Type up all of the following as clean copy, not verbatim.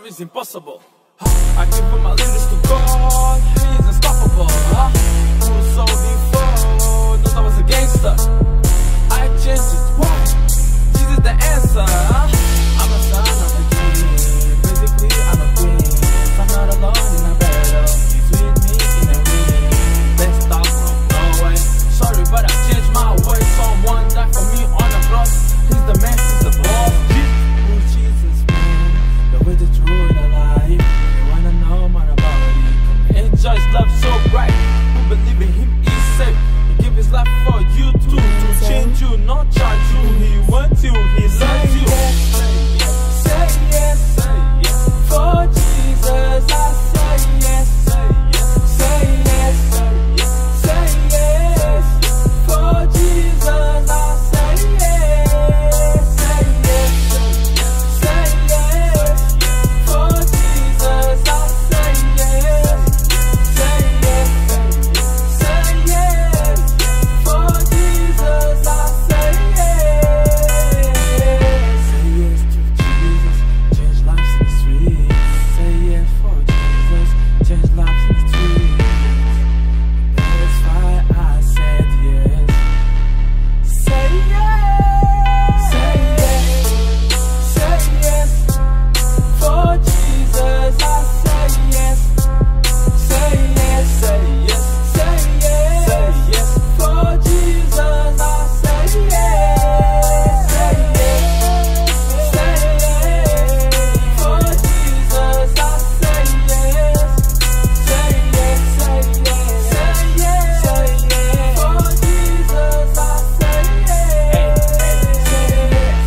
is impossible. I give him my leaders to God, he is unstoppable. Who saw before, knows I was a gangster. I changed it, why? Jesus the answer. I'm a son of a king, basically I'm a queen. I'm not alone in a battle, he's with me in a win. Let's talk from Norway. Sorry but I changed my way. Someone died for me on the cross. He's the man, he's the boss. Who's Jesus, man? The way, the truth, the life. You wanna know more about it? Come enjoy his love so bright. Who believe in him is safe. He give his life for you too, to change you, not charge you. He wants you, he loves you. Say yes, say yes. For Jesus I say yes, say yes. Say yes, say yes. Say yes. For Jesus I say yes, say yes. Say yes. For Jesus I say yes. Say yes, say yes. For Jesus I say yes. Say yes to Jesus, change lives in the street. Say yes for Jesus, change lives in the street. That's why I said yes. Say yes. Say yes. Say yes. For Jesus I say yes. Say yes. Say yes. Say yes. Say yes. For Jesus I say yes. Say yes. Say yes. For Jesus I say yes. Say yes. Say yes. Say yes. Say yes. For Jesus I say yes. Say yes.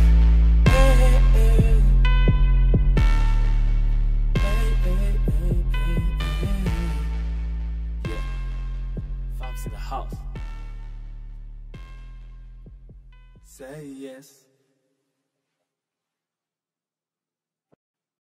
Yeah. Fabs in the house. Say yes.